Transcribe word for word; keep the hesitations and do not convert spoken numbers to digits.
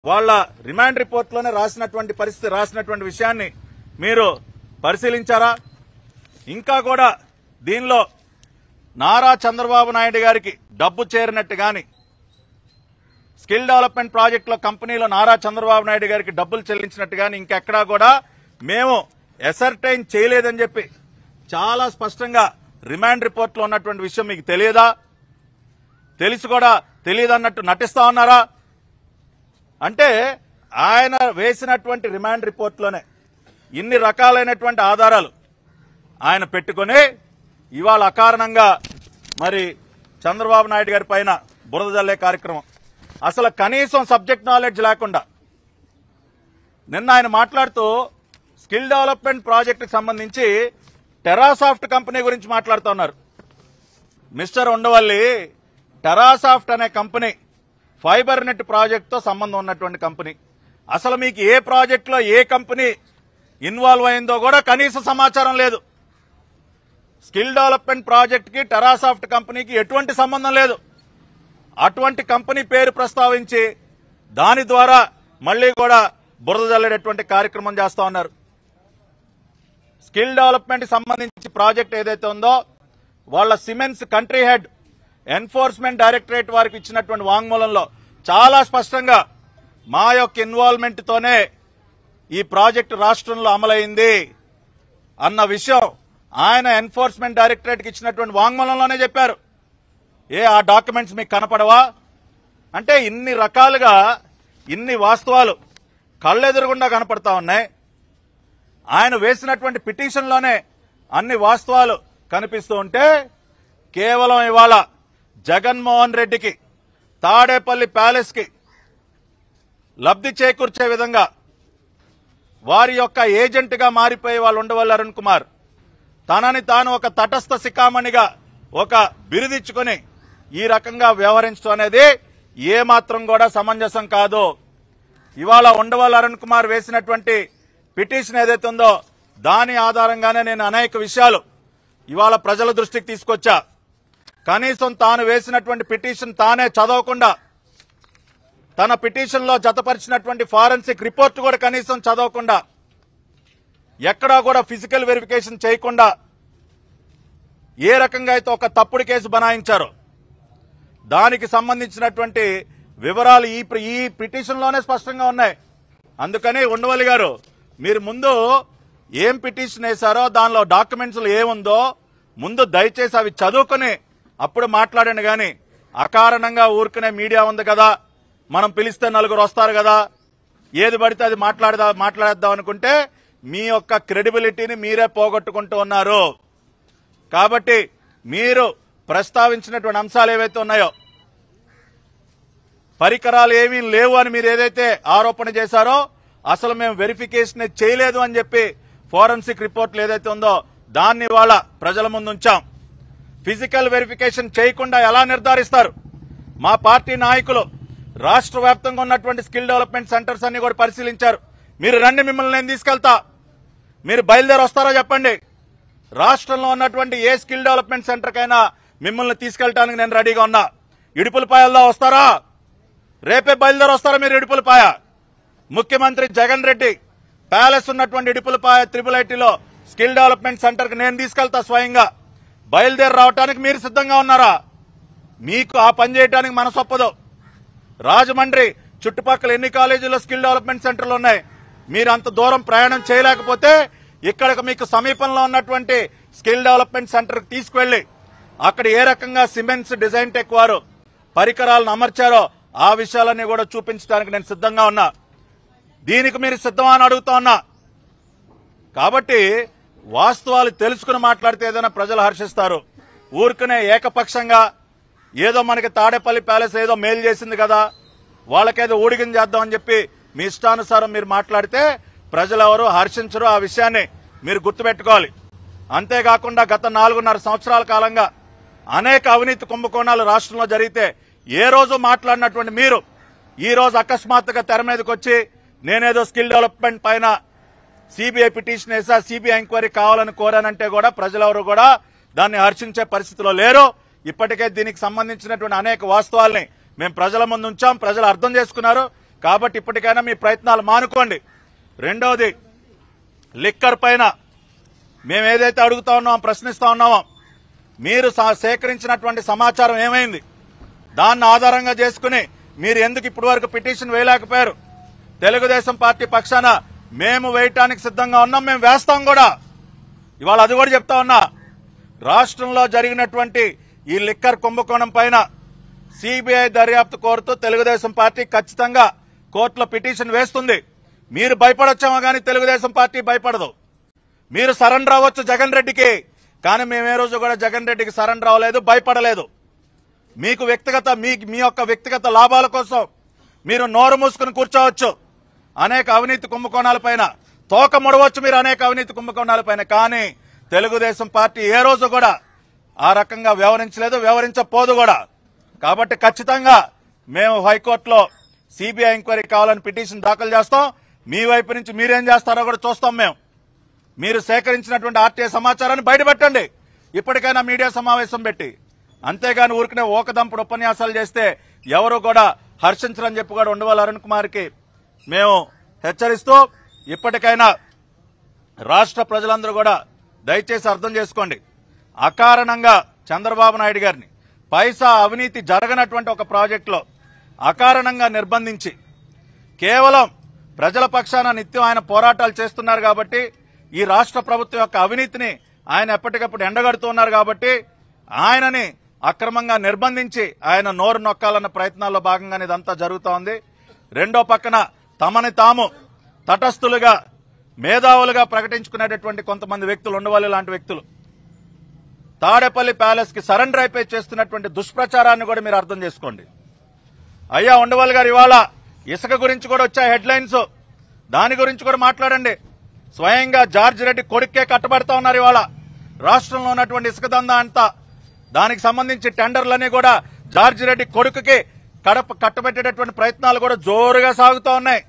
వాళ్ళ remand report లోనే రాసినటువంటి పరిస్థితి రాసినటువంటి విషయాన్ని మీరు పరిశీలించారా? ఇంకా కూడా దీనిలో నారా చంద్రబాబు నాయుడు గారికి డబ్బు చేరినట్టు గాని, స్కిల్ డెవలప్మెంట్ ప్రాజెక్టులో కంపెనీలో నారా చంద్రబాబు నాయుడు గారికి డబ్బులు చెల్లించినట్టు గాని ఇంకెక్కడా కూడా మేము ఎసర్టైన్ చేయలేదని చెప్పి చాలా స్పష్టంగా రిమాండ్ రిపోర్ట్ లో ఉన్నటువంటి విషయం మీకు తెలియదా? తెలిసి కూడా తెలియదన్నట్టు నటిస్తా ఉన్నారా? అంటే ఆయన వేసినటువంటి రిమాండ్ రిపోర్ట్లోనే ఇన్ని రకాలైనటువంటి ఆధారాలు ఆయన పెట్టుకుని ఇవాళ అకారణంగా మరి చంద్రబాబు నాయుడు గారి పైన బురద జల్లే కార్యక్రమం, అసలు కనీసం సబ్జెక్ట్ నాలెడ్జ్ లేకుండా నిన్న ఆయన మాట్లాడుతూ స్కిల్ డెవలప్మెంట్ ప్రాజెక్టుకు సంబంధించి టెరాసాఫ్ట్ కంపెనీ గురించి మాట్లాడుతున్నారు. మిస్టర్ ఉండవల్లి, టెరాసాఫ్ట్ అనే కంపెనీ ఫైబర్ నెట్ ప్రాజెక్టుతో సంబంధం ఉన్నటువంటి కంపెనీ. అసలు మీకు ఏ ప్రాజెక్టులో ఏ కంపెనీ ఇన్వాల్వ్ అయిందో కూడా కనీస సమాచారం లేదు. స్కిల్ డెవలప్మెంట్ ప్రాజెక్టుకి టెరాసాఫ్ట్ కంపెనీకి ఎటువంటి సంబంధం లేదు. అటువంటి కంపెనీ పేరు ప్రస్తావించి దాని ద్వారా మళ్లీ కూడా బురద జల్లేటటువంటి కార్యక్రమం చేస్తా ఉన్నారు. స్కిల్ డెవలప్మెంట్ కి సంబంధించి ప్రాజెక్ట్ ఏదైతే ఉందో వాళ్ళ Siemens country head enforcement directorate వారికి ఇచ్చినటువంటి వాంగ్మూలంలో చాలా స్పష్టంగా మా యొక్క ఇన్వాల్వ్మెంట్ తోనే ఈ ప్రాజెక్టు రాష్ట్రంలో అమలైంది అన్న విషయం ఆయన ఎన్ఫోర్స్మెంట్ డైరెక్టరేట్ కి ఇచ్చినటువంటి వాంగ్మూలంలోనే చెప్పారు. ఏ ఆ డాక్యుమెంట్స్ మీకు కనపడవా? అంటే ఇన్ని రకాలుగా ఇన్ని వాస్తవాలు కళ్ళెదురుగుండా కనపడతా ఉన్నాయి. ఆయన వేసినటువంటి పిటిషన్లోనే అన్ని వాస్తవాలు కనిపిస్తూ ఉంటే కేవలం ఇవాళ జగన్మోహన్ రెడ్డికి తాడేపల్లి ప్యాలెస్ కి లబ్ధి చేకూర్చే విధంగా వారి యొక్క ఏజెంట్ గా మారిపోయి వాళ్ళు ఉండవల్లి అరుణ్ కుమార్ తనని తాను ఒక తటస్థ శిఖామణిగా ఒక బిరుదిచ్చుకుని ఈ రకంగా వ్యవహరించడం అనేది ఏమాత్రం కూడా సమంజసం కాదు. ఇవాళ ఉండవల్లి అరుణ్ కుమార్ వేసినటువంటి పిటిషన్ ఏదైతే ఉందో దాని ఆధారంగానే నేను అనేక విషయాలు ఇవాళ ప్రజల దృష్టికి తీసుకొచ్చా. కనీసం తాను వేసినటువంటి పిటిషన్ తానే చదవకుండా తన పిటిషన్ లో జతపరిచినటువంటి ఫారెన్సిక్ రిపోర్ట్ కూడా కనీసం చదవకుండా ఎక్కడా కూడా ఫిజికల్ వెరిఫికేషన్ చేయకుండా ఏ రకంగా అయితే ఒక తప్పుడు కేసు బనాయించారో దానికి సంబంధించినటువంటి వివరాలు ఈ ఈ పిటిషన్ లోనే స్పష్టంగా ఉన్నాయి. అందుకని ఉండవల్లి గారు మీరు ముందు ఏం పిటిషన్ వేశారో దానిలో డాక్యుమెంట్స్ ఏముందో ముందు దయచేసి అవి చదువుకుని అప్పుడు మాట్లాడండి. గాని అకారణంగా ఊరుకునే మీడియా ఉంది కదా, మనం పిలిస్తే నలుగురు వస్తారు కదా, ఏది పడితే అది మాట్లాడదా మాట్లాడేద్దాం అనుకుంటే మీ యొక్క క్రెడిబిలిటీని మీరే పోగొట్టుకుంటూ ఉన్నారు. కాబట్టి మీరు ప్రస్తావించినటువంటి అంశాలు ఏవైతే ఉన్నాయో పరికరాలు ఏమీ లేవు అని మీరు ఏదైతే ఆరోపణ చేశారో అసలు మేము వెరిఫికేషన్ చేయలేదు అని చెప్పి ఫోరెన్సిక్ రిపోర్ట్లు ఏదైతే ఉందో దాన్ని ఇవాళ ప్రజల ముందు ఉంచాం. ఫిజికల్ వెరిఫికేషన్ చేయకుండా ఎలా నిర్ధారిస్తారు? మా పార్టీ నాయకులు రాష్ట్ర వ్యాప్తంగా ఉన్నటువంటి స్కిల్ డెవలప్మెంట్ సెంటర్స్ అన్ని కూడా పరిశీలించారు. మీరు రండి, మిమ్మల్ని నేను తీసుకెళ్తా, మీరు బయలుదేరి వస్తారో చెప్పండి. రాష్ట్రంలో ఉన్నటువంటి ఏ స్కిల్ డెవలప్మెంట్ సెంటర్ కైనా మిమ్మల్ని తీసుకెళ్ళడానికి నేను రెడీగా ఉన్నా. ఇడుపులపాయల్లో వస్తారా? రేపే బయలుదేరి వస్తారా మీరు ఇడుపులపాయ? ముఖ్యమంత్రి జగన్ రెడ్డి ప్యాలెస్ ఉన్నటువంటి ఇడుపులపాయ త్రిపుల్ ఐటీలో స్కిల్ డెవలప్మెంట్ సెంటర్ కి నేను తీసుకెళ్తా స్వయంగా. బయలుదేరి రావడానికి మీరు సిద్ధంగా ఉన్నారా? మీకు ఆ పని చేయడానికి మనసొప్పదు. రాజమండ్రి చుట్టుపక్కల ఎన్ని కాలేజీల్లో స్కిల్ డెవలప్మెంట్ సెంటర్లు ఉన్నాయి? మీరు అంత దూరం ప్రయాణం చేయలేకపోతే ఇక్కడ మీకు సమీపంలో ఉన్నటువంటి స్కిల్ డెవలప్మెంట్ సెంటర్ కి తీసుకువెళ్లి అక్కడ ఏ రకంగా సిమెంట్స్ డిజైన్ టెక్ వారు పరికరాలను అమర్చారో ఆ విషయాలన్నీ కూడా చూపించడానికి నేను సిద్ధంగా ఉన్నా. దీనికి మీరు సిద్ధమా అని అడుగుతా ఉన్నా. కాబట్టి వాస్తవాలు తెలుసుకుని మాట్లాడితే ఏదైనా ప్రజలు హర్షిస్తారు. ఊరుకునే ఏకపక్షంగా ఏదో మనకి తాడేపల్లి ప్యాలెస్ ఏదో మేలు చేసింది కదా, వాళ్ళకేదో ఊడిగం చేద్దామని చెప్పి మీ ఇష్టానుసారం మీరు మాట్లాడితే ప్రజలెవరూ హర్షించరు. ఆ విషయాన్ని మీరు గుర్తుపెట్టుకోవాలి. అంతేకాకుండా గత నాలుగున్నర సంవత్సరాల కాలంగా అనేక అవినీతి కుంభకోణాలు రాష్ట్రంలో జరిగితే ఏ రోజు మాట్లాడినటువంటి మీరు ఈ రోజు అకస్మాత్తుగా తెర మీదకి వచ్చి నేనేదో స్కిల్ డెవలప్మెంట్ పైన సిబిఐ పిటిషన్ వేసా, సిబిఐ ఎంక్వైరీ కావాలని కోరానంటే కూడా ప్రజలెవరూ కూడా దాన్ని హర్షించే పరిస్థితిలో లేరు. ఇప్పటికే దీనికి సంబంధించినటువంటి అనేక వాస్తవాల్ని మేము ప్రజల ముందు ఉంచాం. ప్రజలు అర్థం చేసుకున్నారు. కాబట్టి ఇప్పటికైనా మీ ప్రయత్నాలు మానుకోండి. రెండవది, లిక్కర్ పైన మేము ఏదైతే అడుగుతా ఉన్నామో ప్రశ్నిస్తా ఉన్నామో మీరు సేకరించినటువంటి సమాచారం ఏమైంది? దాన్ని ఆధారంగా చేసుకుని మీరు ఎందుకు ఇప్పటి వరకు పిటిషన్ వేయలేకపోయారు? తెలుగుదేశం పార్టీ పక్షాన మేము వేయటానికి సిద్ధంగా ఉన్నాం, మేము వేస్తాం కూడా. ఇవాళ అది కూడా చెప్తా ఉన్నా, రాష్ట్రంలో జరిగినటువంటి ఈ లిక్కర్ కుంభకోణం పైన సిబిఐ దర్యాప్తు కోరుతూ తెలుగుదేశం పార్టీ ఖచ్చితంగా కోర్టులో పిటిషన్ వేస్తుంది. మీరు భయపడొచ్చామో కానీ తెలుగుదేశం పార్టీ భయపడదు. మీరు సరెండర్ అవ్వచ్చు జగన్ రెడ్డికి, కానీ మేము ఏ రోజు కూడా జగన్ రెడ్డికి సరెండర్ అవ్వలేదు, భయపడలేదు. మీకు వ్యక్తిగత మీ మీ యొక్క వ్యక్తిగత లాభాల కోసం మీరు నోరు మూసుకుని కూర్చోవచ్చు అనేక అవినీతి కుంభకోణాలపైన, తోక ముడవచ్చు మీరు అనేక అవినీతి కుంభకోణాలపైన, కానీ తెలుగుదేశం పార్టీ ఏ రోజు కూడా ఆ రకంగా వ్యవహరించలేదు, వ్యవహరించపోదు కూడా. కాబట్టి ఖచ్చితంగా మేము హైకోర్టులో సిబిఐ ఎంక్వైరీ కావాలని పిటిషన్ దాఖలు చేస్తాం. మీ వైపు నుంచి మీరేం చేస్తారో కూడా చూస్తాం. మేము మీరు సేకరించినటువంటి ఆర్టీఐ సమాచారాన్ని బయటపెట్టండి ఇప్పటికైనా మీడియా సమావేశం పెట్టి. అంతేగాని ఊరికనే ఓకదంపుడు ఉపన్యాసాలు చేస్తే ఎవరు కూడా హర్షించరని చెప్పి కూడా ఉండవల్లి అరుణ్ కుమార్కి మేము హెచ్చరిస్తూ, ఇప్పటికైనా రాష్ట్ర ప్రజలందరూ కూడా దయచేసి అర్థం చేసుకోండి. అకారణంగా చంద్రబాబు నాయుడు గారిని పైసా అవినీతి జరగనటువంటి ఒక ప్రాజెక్టులో అకారణంగా నిర్బంధించి కేవలం ప్రజల పక్షాన నిత్యం ఆయన పోరాటాలు చేస్తున్నారు కాబట్టి, ఈ రాష్ట్ర ప్రభుత్వం యొక్క అవినీతిని ఆయన ఎప్పటికప్పుడు ఎండగడుతున్నారు కాబట్టి ఆయనని అక్రమంగా నిర్బంధించి ఆయన నోరు నొక్కాలన్న ప్రయత్నాల్లో భాగంగానే ఇదంతా జరుగుతూ ఉంది. రెండో పక్కన తమని తాము తటస్థులుగా మేధావులుగా ప్రకటించుకునేటటువంటి కొంతమంది వ్యక్తులు, ఉండవల్లి లాంటి వ్యక్తులు తాడేపల్లి ప్యాలెస్ కి సరెండర్ అయిపోయి చేస్తున్నటువంటి దుష్ప్రచారాన్ని కూడా మీరు అర్థం చేసుకోండి. అయ్యా ఉండవల్లి గారు, ఇవాళ ఇసుక గురించి కూడా వచ్చాయి హెడ్లైన్స్, దాని గురించి కూడా మాట్లాడండి. స్వయంగా జార్జ్ రెడ్డి కొడుక్కే కట్టబడతా ఉన్నారు. ఇవాళ రాష్ట్రంలో ఉన్నటువంటి ఇసుక దందా అంతా, దానికి సంబంధించి టెండర్లన్నీ కూడా జార్జ్ రెడ్డి కొడుకుకి కడప కట్టబెట్టేటటువంటి ప్రయత్నాలు కూడా జోరుగా సాగుతూ ఉన్నాయి.